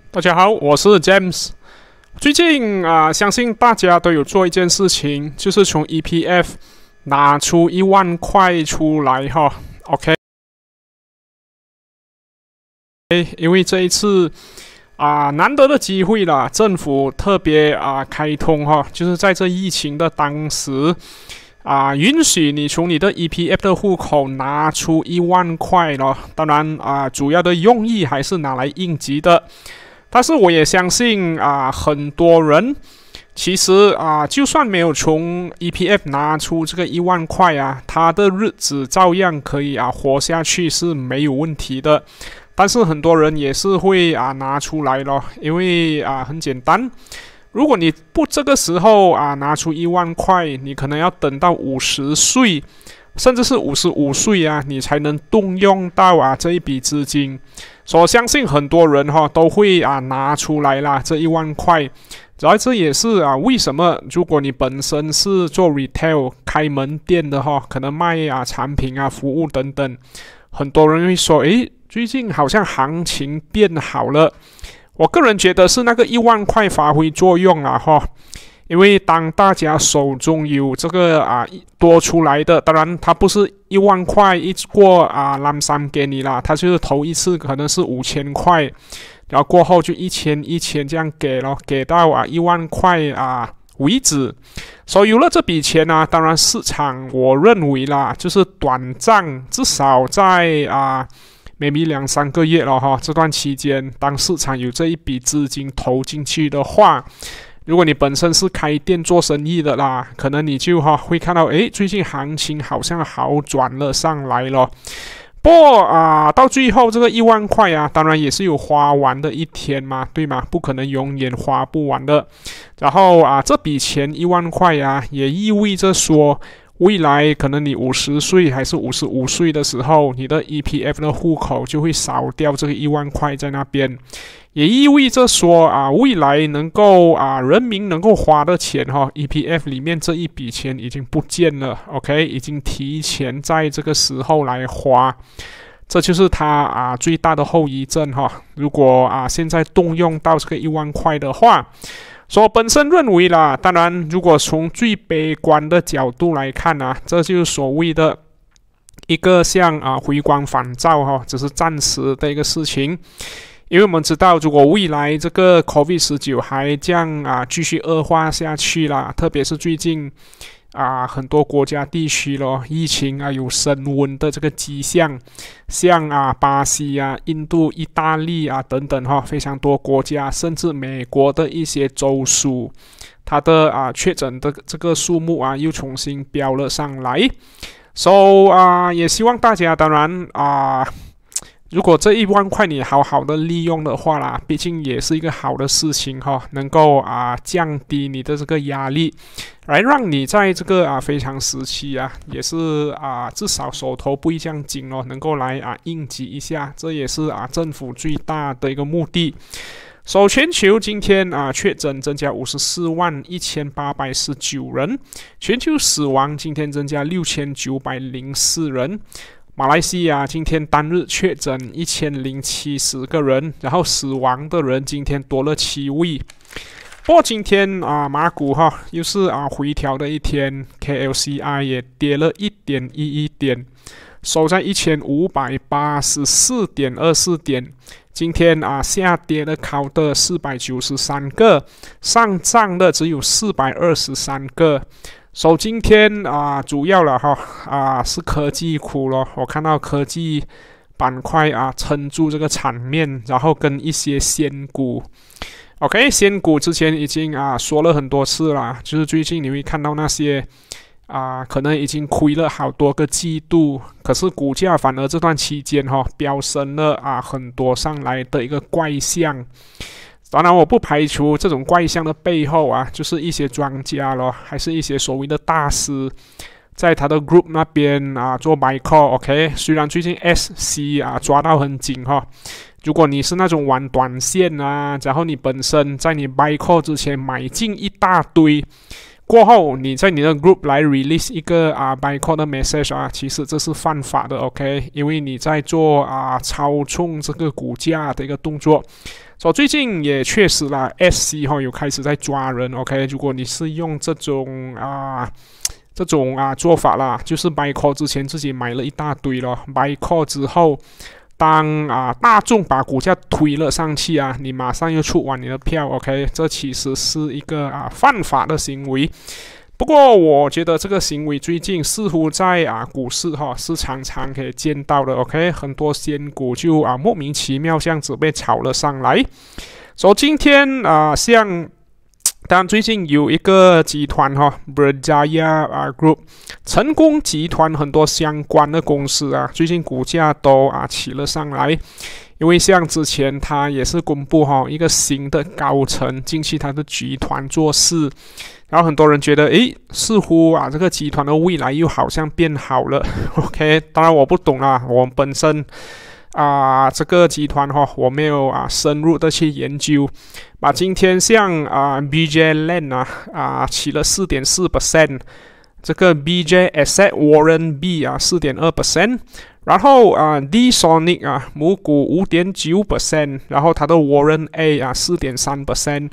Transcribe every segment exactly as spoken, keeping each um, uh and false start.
大家好，我是 James。最近啊、呃，相信大家都有做一件事情，就是从 E P F 拿出一万块出来哈。OK， 因为这一次啊、呃、难得的机会啦，政府特别啊、呃、开通哈，就是在这疫情的当时啊、呃，允许你从你的 E P F 的户口拿出一万块咯。当然啊、呃，主要的用意还是拿来应急的。但是我也相信啊、呃，很多人其实啊、呃，就算没有从 E P F 拿出这个一万块啊，他的日子照样可以啊活下去是没有问题的。但是很多人也是会啊拿出来咯，因为啊很简单，如果你不这个时候啊拿出一万块，你可能要等到五十岁。甚至是五十五岁啊，你才能动用到啊这一笔资金。所以我相信很多人哈、哦、都会啊拿出来啦这一万块。然后这也是啊为什么如果你本身是做 retail 开门店的哈、哦，可能卖啊产品啊服务等等，很多人会说，诶，最近好像行情变好了。我个人觉得是那个一万块发挥作用了哈。因为当大家手中有这个啊多出来的，当然它不是一万块一过啊蓝山给你啦，它就是头一次可能是五千块，然后过后就一千一千这样给咯，给到啊一万块啊为止。所以有了这笔钱啊，当然市场我认为啦，就是短暂，至少在啊。maybe 两三个月了哈，这段期间，当市场有这一笔资金投进去的话，如果你本身是开店做生意的啦，可能你就哈会看到，诶，最近行情好像好转了上来了。不过啊、呃，到最后这个一万块啊，当然也是有花完的一天嘛，对吗？不可能永远花不完的。然后啊，这笔钱一万块啊，也意味着说，未来可能你五十岁还是五十五岁的时候，你的 E P F 的户口就会少掉这个一万块在那边，也意味着说啊，未来能够啊人民能够花的钱哈、哦、，E P F 里面这一笔钱已经不见了 ，OK， 已经提前在这个时候来花，这就是它啊最大的后遗症哈、哦。如果啊现在动用到这个一万块的话。所以我本身认为啦，当然，如果从最悲观的角度来看啊，这就是所谓的一个像啊回光返照哈，只是暂时的一个事情。因为我们知道，如果未来这个 COVID 十九 还这样啊继续恶化下去啦，特别是最近啊很多国家地区咯，疫情啊有升温的这个迹象，像啊巴西啊、印度、意大利啊等等哈，非常多国家，甚至美国的一些州属，它的啊确诊的这个数目啊又重新飙了上来。So 啊，也希望大家当然啊。如果这一万块你好好的利用的话啦，毕竟也是一个好的事情哈，能够啊降低你的这个压力，来让你在这个啊非常时期啊，也是啊至少手头不会这样紧哦，能够来啊应急一下，这也是啊政府最大的一个目的。首全球今天啊确诊增加五十四万一千八百十九人，全球死亡今天增加六千九百零四人。马来西亚今天单日确诊一千零七十个人，然后死亡的人今天多了七位。不过今天啊，马股哈又是啊回调的一天 ，K L C I 也跌了一点一一点，收在一千五百八十四点二四点。今天啊下跌的考的四百九十三个，上涨的只有四百二十三个。所以今天啊，主要了哈啊是科技股咯，我看到科技板块啊撑住这个场面，然后跟一些仙股 ，OK， 仙股之前已经啊说了很多次啦，就是最近你会看到那些啊可能已经亏了好多个季度，可是股价反而这段期间哈、哦、飙升了啊很多上来的一个怪象。当然，我不排除这种怪象的背后啊，就是一些专家咯，还是一些所谓的大师，在他的 group 那边啊做 buy call，OK， 虽然最近 S C 啊抓到很紧哈，如果你是那种玩短线啊，然后你本身在你 buy call 之前买进一大堆，过后你在你的 group 来 release 一个啊 buy call 的 message 啊，其实这是犯法的 ，OK， 因为你在做啊操纵这个股价的一个动作。 所以最近也确实啦 ，S C 哈有开始在抓人 ，OK， 如果你是用这种啊。这种啊做法啦，就是 buy call 之前自己买了一大堆了 ，buy call 之后，当啊大众把股价推了上去啊，你马上又出完你的票 ，OK， 这其实是一个啊犯法的行为。不过我觉得这个行为最近似乎在啊股市哈是常常可以见到的 ，OK， 很多仙股就啊莫名其妙这样子被炒了上来。所以今天啊像。当然，最近有一个集团哈 ，Berhad 啊 Group， 成功集团很多相关的公司啊，最近股价都啊起了上来。因为像之前他也是公布哈一个新的高层进去他的集团做事，然后很多人觉得诶，似乎啊这个集团的未来又好像变好了。OK， 当然我不懂啦，我本身。啊、呃，这个集团哈、哦，我没有啊深入的去研究。把今天像啊 B J Land 啊啊起了 百分之四点四， 这个 B J Asset Warren B 啊 百分之四点二， 然后啊 D Sonic 啊母股 五点九， 然后它的 Warren A 啊 百分之四点三，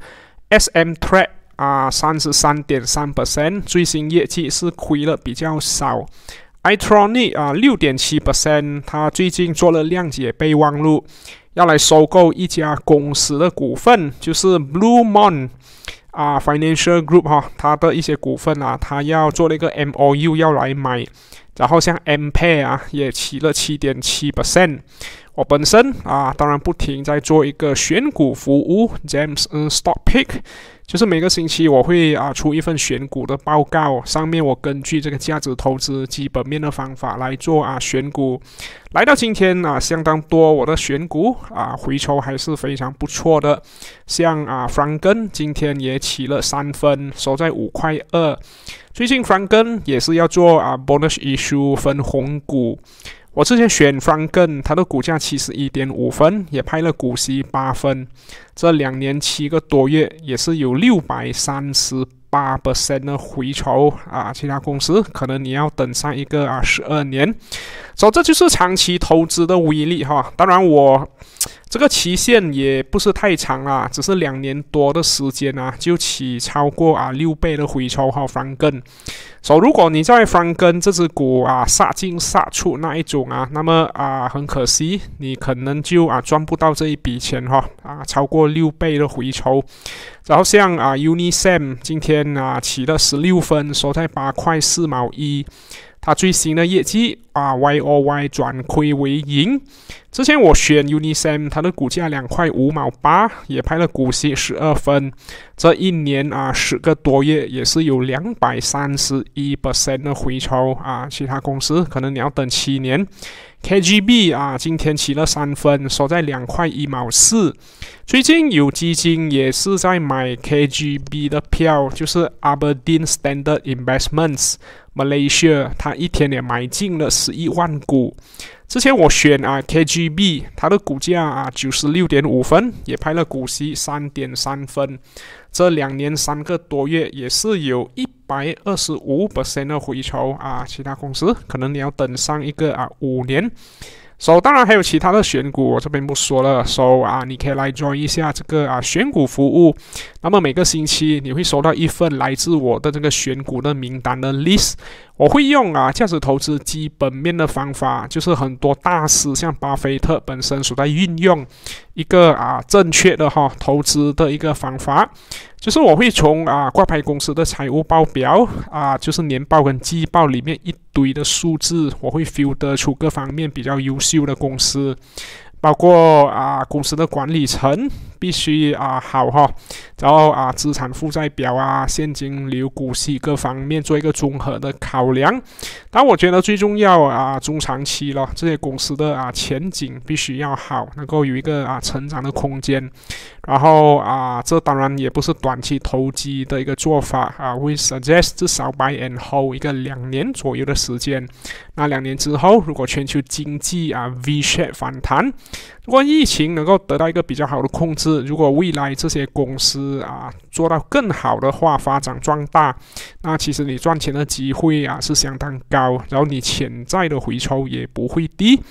S M Trade 啊 百分之三十三点三， 最新业绩是亏了比较少。iTronic 啊 百分之六点七， 它最近做了谅解备忘录，要来收购一家公司的股份，就是 Blue Mon 啊 Financial Group 哈，它的一些股份啊，它要做了一个 M O U 要来买，然后像 M P 啊也起了 七点七。我本身啊，当然不停在做一个选股服务 ，James 嗯 Stock Pick， 就是每个星期我会啊出一份选股的报告，上面我根据这个价值投资基本面的方法来做啊选股。来到今天啊，相当多我的选股啊回抽还是非常不错的，像啊 FRONTKEN 今天也起了三分，收在五块二。最近 FRONTKEN 也是要做啊 bonus issue 分红股。我之前选 FRONTKEN 它的股价 七十一点五分，也派了股息八分，这两年七个多月也是有 百分之六百三十八 的回酬啊，其他公司可能你要等上一个啊十二年，所以这就是长期投资的威力哈。当然我这个期限也不是太长啦，只是两年多的时间啊，就起超过啊六倍的回抽哈 FRONTKEN。所以如果你在 FRONTKEN 这只股啊杀进杀出那一种啊，那么啊很可惜，你可能就啊赚不到这一笔钱哈啊超过六倍的回抽。然后像啊 UNISEM 今天啊起了十六分，收在八块四毛一。它最新的业绩啊 Y O Y 转亏为盈。之前我选 UNISEM， 它的股价两块五毛八，也派了股息十二分。这一年啊十个多月也是有 百分之两百三十一 的回抽啊，其他公司可能你要等七年。K G B 啊，今天起了三分，收在两块一毛四。最近有基金也是在买 K G B 的票，就是 Aberdeen Standard Investments Malaysia， 它一天也买进了十一万股。之前我选啊 K G B， 它的股价啊 九十六点五分，也派了股息 三点三分。这两年三个多月也是有 百分之一百二十五 的回抽啊，其他公司可能你要等上一个啊五年。So 当然还有其他的选股，我这边不说了。So 啊，你可以来 join 一下这个啊选股服务。那么每个星期你会收到一份来自我的这个选股的名单的 list。我会用啊价值投资基本面的方法，就是很多大师像巴菲特本身所在运用一个啊正确的哈投资的一个方法，就是我会从啊挂牌公司的财务报表啊，就是年报跟季报里面一堆的数字，我会 filter 出各方面比较优秀的公司。包括啊公司的管理层必须啊好哈，然后啊资产负债表啊现金流股息各方面做一个综合的考量。但我觉得最重要啊中长期了，这些公司的啊前景必须要好，能够有一个啊成长的空间。然后啊这当然也不是短期投机的一个做法啊，会 suggest 至少 buy and hold 一个两年左右的时间。那两年之后，如果全球经济啊 V-shape 反弹，如果疫情能够得到一个比较好的控制，如果未来这些公司啊做到更好的话，发展壮大，那其实你赚钱的机会啊是相当高，然后你潜在的回抽也不会低。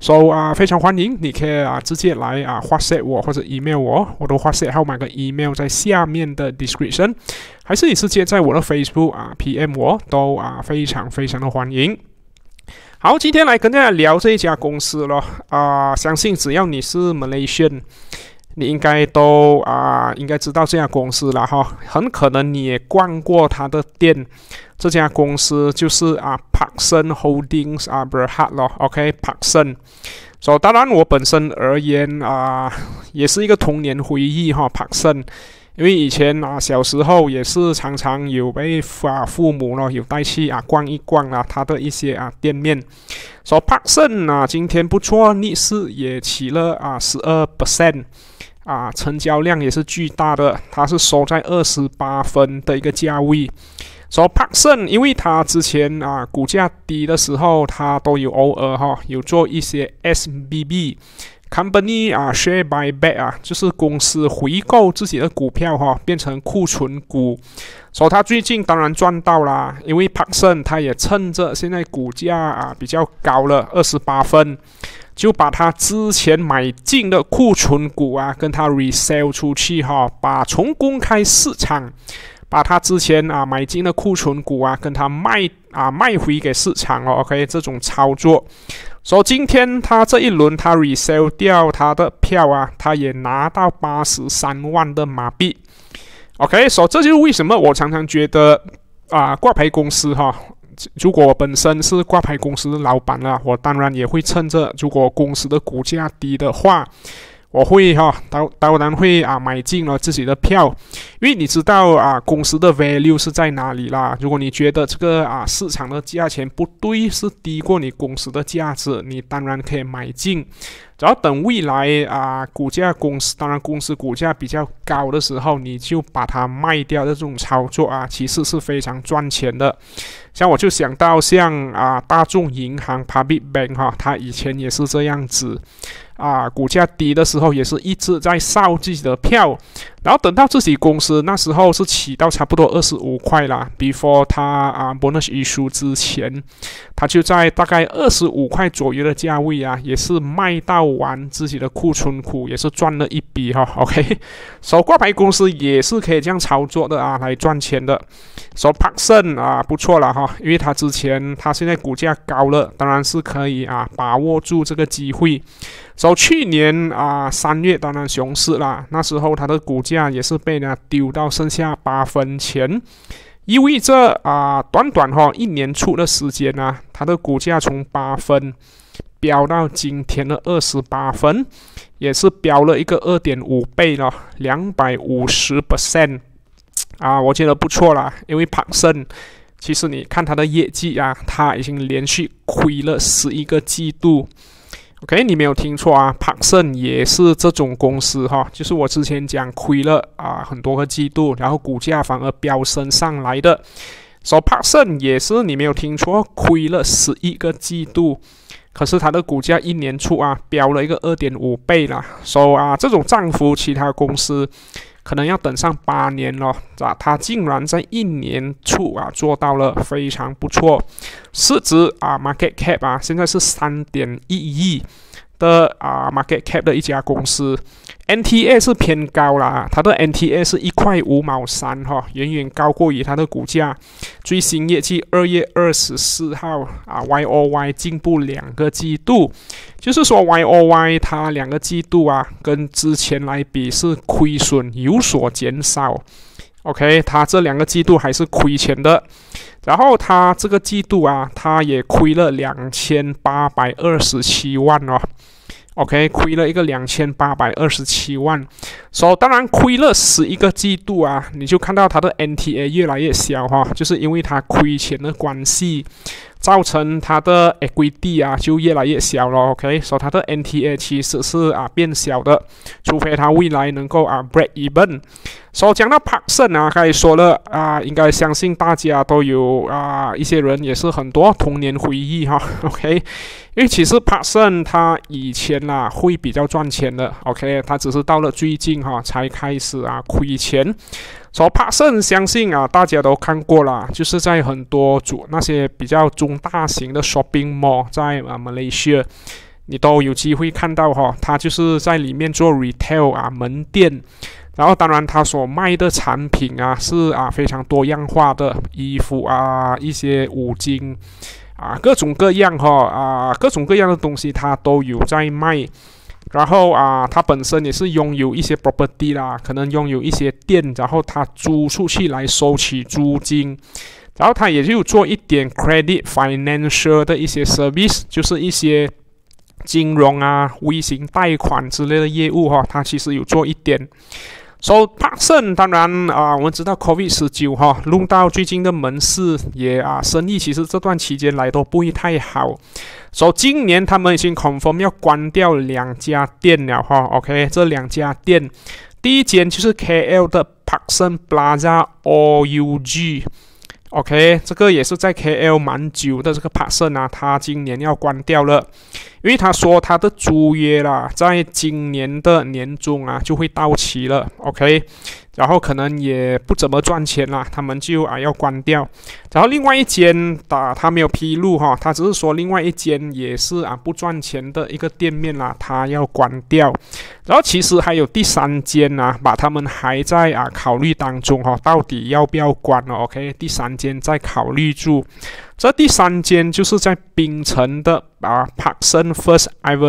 So 啊，非常欢迎，你可以啊直接来啊 WhatsApp 我或者 email 我，我的 WhatsApp 号码跟 email 在下面的 description， 还是你直接在我的 Facebook 啊 P M 我，都啊非常非常的欢迎。好，今天来跟大家聊这一家公司咯，啊，相信只要你是 Malaysian， 你应该都啊应该知道这家公司了哈，很可能你也逛过他的店。这家公司就是啊 PARKSONHOLDINGS 啊 Berhad 咯 ，OK PARKSON。所以当然我本身而言啊，也是一个童年回忆哈 PARKSON。因为以前啊，小时候也是常常有被啊父母咯有带去啊逛一逛啊，他的一些啊店面。所以 PARKSON 啊，今天不错，逆势也起了啊 百分之十二， 啊，成交量也是巨大的，它是收在二十八分的一个价位。所以 PARKSON 因为它之前啊股价低的时候，它都有偶尔哈有做一些 S B B。Company 啊 share buyback 啊，就是公司回购自己的股票哈，变成库存股。所以他最近当然赚到啦，因为 PARKSON 他也趁着现在股价啊比较高了二十八分，就把他之前买进的库存股啊跟他 resell 出去哈，把从公开市场把他之前啊买进的库存股啊跟他卖啊卖回给市场哦 ，OK 这种操作。所以今天他这一轮他 resell 掉他的票啊，他也拿到八十三万的马币。OK， 所以这就是为什么我常常觉得啊，挂牌公司哈，如果我本身是挂牌公司的老板了，我当然也会趁着如果公司的股价低的话。我会哈，当当然会啊买进了自己的票，因为你知道啊公司的 value 是在哪里啦。如果你觉得这个啊市场的价钱不对，是低过你公司的价值，你当然可以买进。然后等未来啊股价公司，当然公司股价比较高的时候，你就把它卖掉的这种操作啊，其实是非常赚钱的。像我就想到像啊大众银行 Public Bank 哈，它以前也是这样子。啊，股价低的时候也是一直在烧自己的票，然后等到自己公司那时候是起到差不多二十五块啦 ，before 它啊 bonus issue 之前，它就在大概二十五块左右的价位啊，也是卖到完自己的库存股，也是赚了一笔哈。OK， 所以挂牌公司也是可以这样操作的啊，来赚钱的。所以 PARKSON 啊不错了哈，因为它之前它现在股价高了，当然是可以啊把握住这个机会。所以去年啊三月当然熊市啦，那时候它的股价也是被人家丢到剩下八分钱，意味着啊短短哈一年出的时间啊，它的股价从八分飙到今天的二十八分，也是飙了一个 二点五倍了，两百五十 percent 啊，我觉得不错啦，因为 PARKSON 其实你看它的业绩啊，它已经连续亏了十一个季度。OK， 你没有听错啊 ，PARKSON 也是这种公司哈，就是我之前讲亏了啊很多个季度，然后股价反而飙升上来的。所以 PARKSON 也是你没有听错，亏了十一个季度，可是它的股价一年初啊飙了一个 二点五倍啦。所以啊这种涨幅，其他公司可能要等上八年了啊，它竟然在一年初啊做到了非常不错，市值啊 market cap 啊现在是 三点一亿的啊 market cap 的一家公司。N T A 是偏高啦，它的 N T A 是一块五毛三哈，远远高过于它的股价。最新业绩二月二十四号啊 Y O Y 进步两个季度，就是说 Y O Y 它两个季度啊跟之前来比是亏损有所减少。OK， 它这两个季度还是亏钱的，然后它这个季度啊，它也亏了两千八百二十七万哦。OK， 亏了一个两千八百二十七万，所以当然亏了十一个季度啊，你就看到它的 N T A 越来越小哈，就是因为它亏钱的关系，造成它的 equity 啊就越来越小了。OK， 所以它的 N T A 其实是啊变小的，除非它未来能够啊 break even。所以讲到 PARKSON 啊，刚才说了啊，应该相信大家都有啊，一些人也是很多童年回忆哈。OK， 因为其实 PARKSON 它以前啦会比较赚钱的 ，OK， 它只是到了最近哈才开始啊亏钱。所以 PARKSON 相信啊大家都看过啦，就是在很多主那些比较中大型的 shopping mall 在啊 Malaysia。 你都有机会看到哈，它就是在里面做 retail 啊门店。然后当然他所卖的产品啊是啊非常多样化的，衣服啊一些五金啊各种各样哈啊各种各样的东西他都有在卖。然后啊他本身也是拥有一些 property 啦，可能拥有一些店，然后他租出去来收取租金。然后他也就做一点 credit financial 的一些 service， 就是一些金融啊微型贷款之类的业务哈，他其实有做一点。So PARKSON 当然啊，我们知道 COVID 十九 哈，弄到最近的门市也啊生意其实这段期间来都不会太好。So 今年他们已经 confirm 要关掉两家店了哈 ，OK， 这两家店，第一间就是 K L 的 PARKSON Plaza O U G。OK， 这个也是在 K L 蛮久的这个 PARKSON 啊，他今年要关掉了，因为他说他的租约啦，在今年的年中啊就会到期了 ，OK， 然后可能也不怎么赚钱啦，他们就啊要关掉。然后另外一间啊，他没有披露哈，他只是说另外一间也是啊不赚钱的一个店面啦，他要关掉。然后其实还有第三间啊，把他们还在啊考虑当中哈，到底要不要关了 ？OK， 第三间在考虑住。这第三间就是在槟城的啊 PARKSON First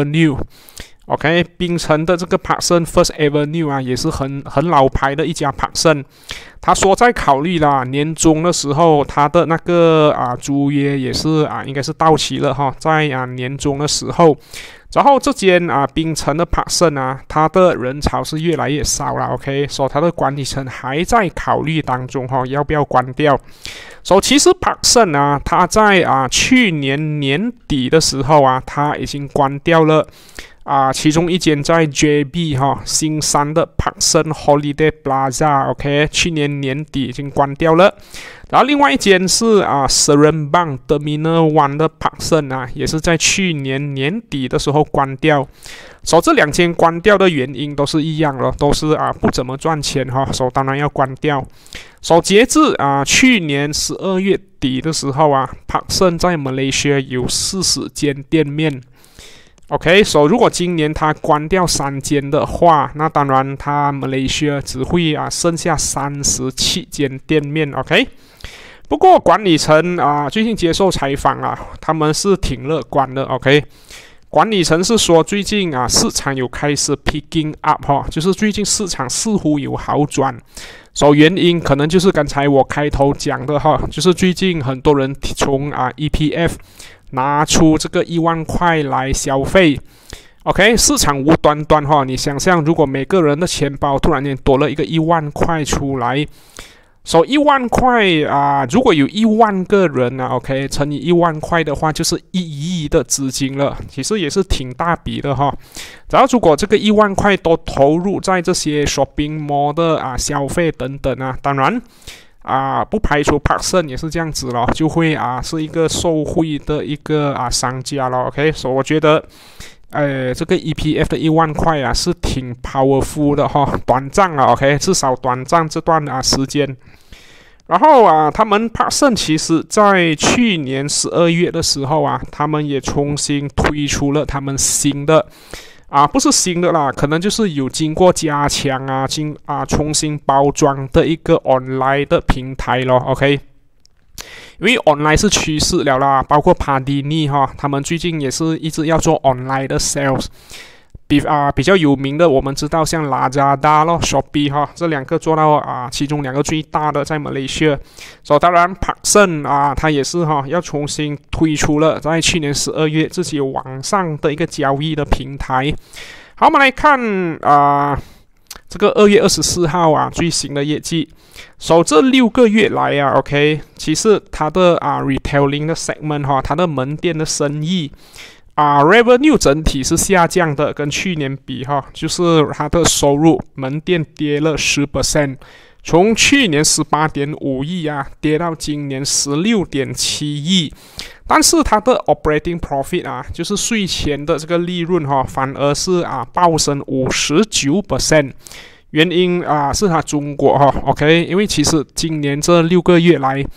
Avenue。OK， 槟城的这个 PARKSON First Avenue 啊，也是很很老牌的一家 PARKSON。他说在考虑啦，年中的时候，他的那个啊租约也是啊，应该是到期了哈，在啊年中的时候。然后这间啊槟城的 PARKSON 啊，它的人潮是越来越少了 ，OK， 所以它的管理层还在考虑当中哈，要不要关掉？所以其实 PARKSON 啊，它在啊去年年底的时候啊，它已经关掉了。啊，其中一间在 J B 哈新山的 PARKSONHOLIDAY Plaza，OK， 去年年底已经关掉了。然后另外一间是啊 Seremban Terminal One 的 PARKSON 啊，也是在去年年底的时候关掉。所以这两间关掉的原因都是一样了，都是啊不怎么赚钱哈，所以当然要关掉。所以截至啊去年十二月底的时候啊 ，PARKSON 在 Malaysia 有四十间店面。OK， 所以如果今年它关掉三间的话，那当然它 Malaysia 只会啊剩下三十七间店面。OK， 不过管理层啊最近接受采访啊，他们是挺乐观的。OK， 管理层是说最近啊市场有开始 picking up 哈，就是最近市场似乎有好转。所以原因可能就是刚才我开头讲的哈，就是最近很多人从啊 E P F。拿出这个一万块来消费 ，OK， 市场无端端哈，你想象如果每个人的钱包突然间多了一个一万块出来，所以一万块啊，如果有一万个人啊 ，OK， 乘以一万块的话，就是一亿的资金了，其实也是挺大笔的哈。然后如果这个一万块都投入在这些 shopping mall 的啊消费等等啊，当然。啊，不排除 PARKSON 也是这样子咯，就会啊是一个受惠的一个啊商家咯 ，OK， 所以我觉得，呃，这个 E P F 的一万块啊是挺 powerful 的哈，短暂啊 ，OK， 至少短暂这段啊时间。然后啊，他们 PARKSON 其实在去年十二月的时候啊，他们也重新推出了他们新的。啊，不是新的啦，可能就是有经过加强啊，经啊重新包装的一个 online 的平台咯 ，OK。因为 online 是趋势了啦，包括 Padini 哈，他们最近也是一直要做 online 的 sales。比啊比较有名的，我们知道像 Lazada 咯 ，Shopee 哈，这两个做到啊，其中两个最大的在 Malaysia。所以当然 PARKSON 啊，它也是哈要重新推出了，在去年十二月自己网上的一个交易的平台。好，我们来看啊这个二月二十四号啊最新的业绩。所以这六个月来啊 ，OK， 其实它的啊 retailing 的 segment 哈，它的门店的生意。啊 ，revenue 整体是下降的，跟去年比哈，就是它的收入门店跌了 百分之十， 从去年 十八点五亿啊，跌到今年 十六点七亿，但是它的 operating profit 啊，就是税前的这个利润哈，反而是啊暴升 百分之五十九， 原因啊是它中国哈 ，OK， 因为其实今年这六个月来。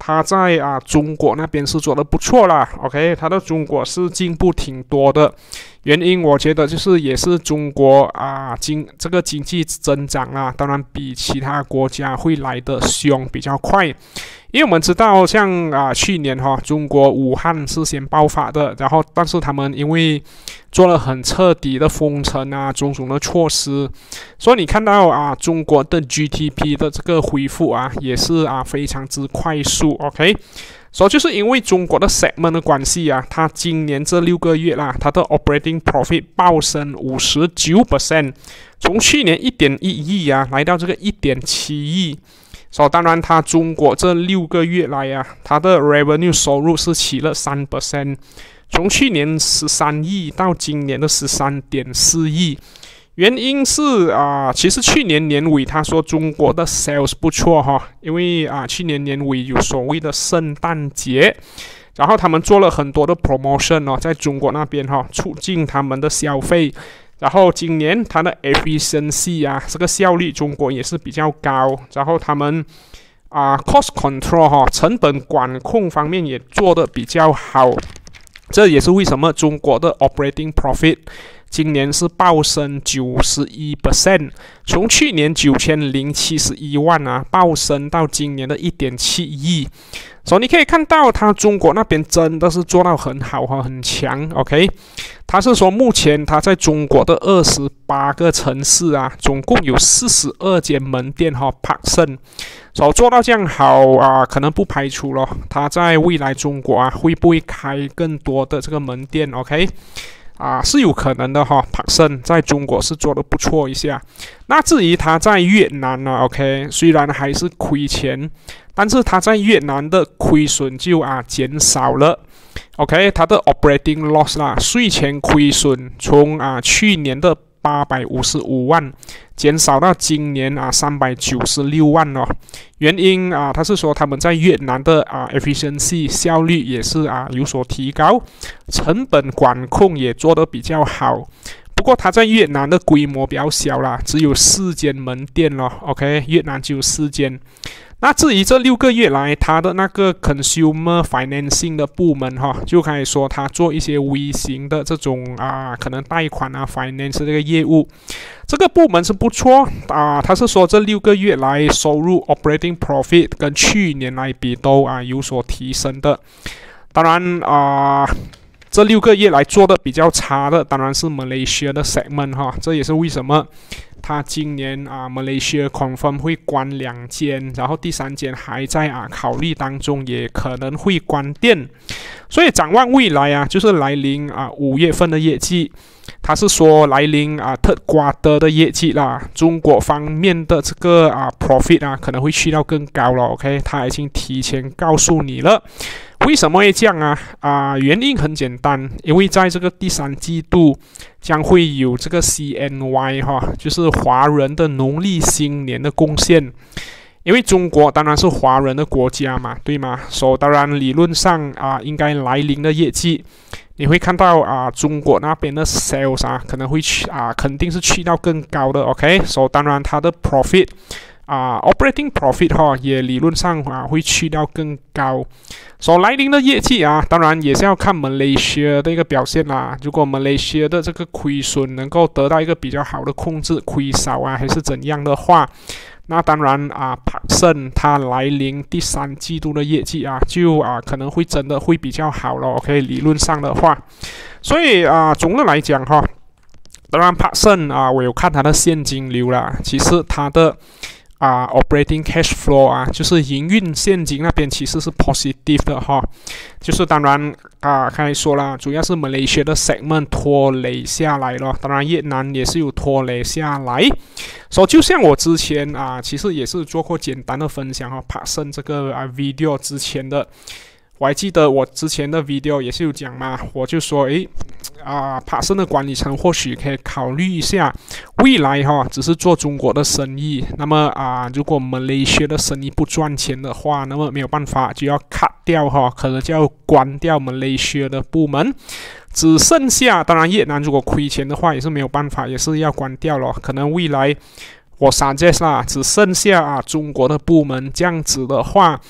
它在啊中国那边是做的不错啦 ，OK， 它的中国是进步挺多的。原因我觉得就是也是中国啊经这个经济增长啦，当然比其他国家会来的凶比较快，因为我们知道像啊去年哈、哦、中国武汉是先爆发的，然后但是他们因为做了很彻底的封城啊种种的措施，所以你看到啊中国的 G D P 的这个恢复啊也是啊非常之快速 ，OK。所以就是因为中国的 segment 的关系啊，它今年这六个月啦，它的 operating profit 暴升 百分之五十九， 从去年 一点一亿啊，来到这个 一点七亿。所以当然，它中国这六个月来啊，它的 revenue 收入是起了 百分之三， 从去年十三亿到今年的 十三点四亿。原因是啊、呃，其实去年年尾他说中国的 sales 不错哈，因为啊、呃、去年年尾有所谓的圣诞节，然后他们做了很多的 promotion 哦，在中国那边哈，促进他们的消费。然后今年它的 efficiency 啊，这个效率中国也是比较高，然后他们啊、呃、cost control 哈，成本管控方面也做得比较好，这也是为什么中国的 operating profit今年是暴升 百分之九十一， 从去年九千零七十一万啊，暴升到今年的 一点七亿。所以你可以看到，它中国那边真的是做到很好哈，很强。OK， 他是说目前他在中国的二十八个城市啊，总共有四十二间门店哈 ，PARKSON。所以做到这样好啊，可能不排除咯，他在未来中国啊会不会开更多的这个门店 ？OK。啊，是有可能的哈 ，PARKSON 在中国是做得不错一下。那至于他在越南呢 ，OK， 虽然还是亏钱，但是他在越南的亏损就啊减少了 ，OK， 他的 operating loss 啦，税前亏损从啊去年的八百五十五万减少到今年啊三百九十六万哦。原因啊，他是说他们在越南的啊 efficiency 效率也是啊有所提高，成本管控也做得比较好。不过他在越南的规模比较小啦，只有四间门店咯 ，OK， 越南只有四间。那至于这六个月来，他的那个 consumer financing 的部门哈，就可以说他做一些微型的这种啊，可能贷款啊 finance 这个业务，这个部门是不错啊。他是说这六个月来收入 operating profit 跟去年来比都啊有所提升的。当然啊，这六个月来做的比较差的，当然是 Malaysia 的 segment 哈，这也是为什么。他今年啊 ，Malaysia confirm 会关两间，然后第三间还在啊考虑当中，也可能会关店。所以展望未来啊，就是来临啊五月份的业绩，他是说来临啊 third quarter 的业绩啦，中国方面的这个啊 profit 啊可能会去到更高了 ，OK， 他已经提前告诉你了。为什么会这样啊？啊，原因很简单，因为在这个第三季度将会有这个 C N Y 哈，就是华人的农历新年的贡献。因为中国当然是华人的国家嘛，对吗？所以当然理论上啊，应该来临的业绩，你会看到啊，中国那边的 sales 啊，可能会去啊，肯定是去到更高的 ，OK？ 所以当然它的 profit。啊 ，operating profit 哈，也理论上啊会去到更高。所、so, 来临的业绩啊，当然也是要看 Malaysia 的一个表现啦。如果 Malaysia 的这个亏损能够得到一个比较好的控制，亏少啊还是怎样的话，那当然啊 ，PARKSON 它来临第三季度的业绩啊，就啊可能会真的会比较好了。OK， 理论上的话，所以啊，总的来讲哈，当然 PARKSON 啊，我有看它的现金流啦，其实它的。啊 ，operating cash flow 啊，就是营运现金那边其实是 positive 的哈，就是当然啊，刚才说了，主要是 Malaysia 的 segment 拖累下来了，当然越南也是有拖累下来，所以就像我之前啊，其实也是做过简单的分享哈 ，PARKSON 这个啊 video 之前的。我还记得我之前的 video 也是有讲嘛，我就说，诶，啊 ，PARKSON 的管理层或许可以考虑一下，未来哈，只是做中国的生意，那么啊，如果 Malaysia 的生意不赚钱的话，那么没有办法就要 cut 掉哈，可能就要关掉 Malaysia 的部门，只剩下，当然越南如果亏钱的话也是没有办法，也是要关掉了，可能未来。我 suggest 啦，只剩下啊中国的部门，这样子的话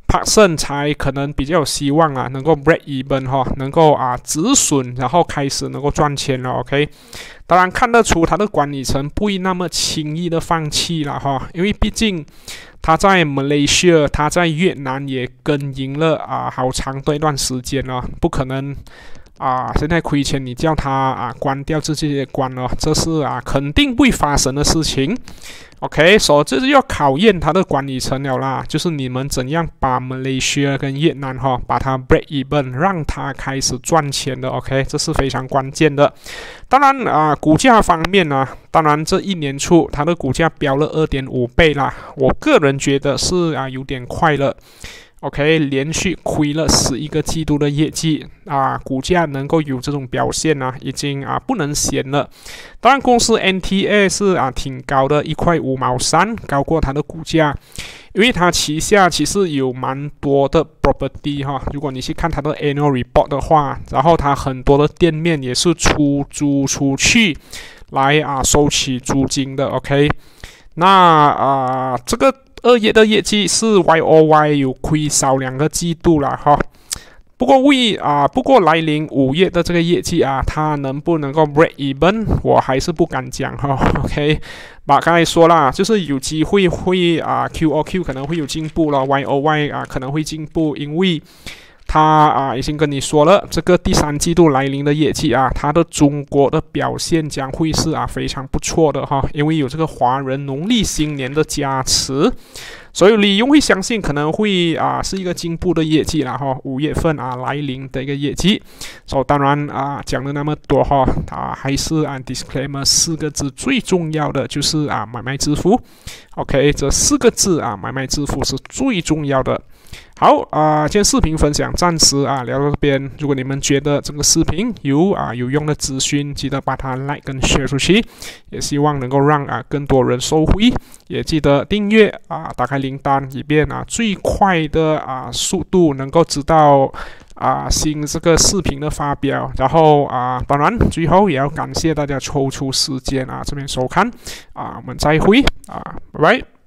PARKSON 才可能比较有希望啊，能够 break even 哈，能够啊止损，然后开始能够赚钱了 ，OK。当然看得出他的管理层不会那么轻易的放弃了哈，因为毕竟他在马来西亚，他在越南也耕耘了啊好长的一段时间了，不可能啊现在亏钱你叫他啊关掉这些关了，这是啊肯定不会发生的事情。OK， 所以这是要考验他的管理层了啦，就是你们怎样把马来西亚跟越南哈，把它 break even， 让它开始赚钱的 ，OK， 这是非常关键的。当然啊，股价方面呢、啊，当然这一年初它的股价飙了 二点五倍啦，我个人觉得是啊有点快了。OK， 连续亏了十一个季度的业绩啊，股价能够有这种表现啊，已经啊不能闲了。当然，公司 N T A 是啊挺高的，一块五毛三，高过它的股价，因为它旗下其实有蛮多的 property 哈。如果你去看它的 annual report 的话，然后它很多的店面也是出租出去来啊收取租金的。OK， 那啊这个。二月的业绩是 Y O Y 有亏少两个季度了哈，不过为啊，不过来临五月的这个业绩啊，它能不能够 break even， 我还是不敢讲哈。OK， 把刚才说了，就是有机会会啊 Q O Q 可能会有进步了 ，Y O Y 啊可能会进步，因为。他啊，已经跟你说了，这个第三季度来临的业绩啊，它的中国的表现将会是啊非常不错的哈，因为有这个华人农历新年的加持，所以李勇会相信可能会啊是一个进步的业绩啦哈，五月份啊来临的一个业绩，所以当然啊讲了那么多哈，啊还是按 disclaimer 四个字最重要的就是啊买卖致富 ，OK， 这四个字啊买卖致富是最重要的。好啊、呃，今天视频分享暂时啊聊到这边。如果你们觉得这个视频有啊有用的资讯，记得把它 like 跟 share 出去，也希望能够让啊更多人受惠。也记得订阅啊，打开铃铛，以便啊最快的啊速度能够知道啊新这个视频的发表。然后啊，当然最后也要感谢大家抽出时间啊这边收看啊，我们再会啊，拜拜。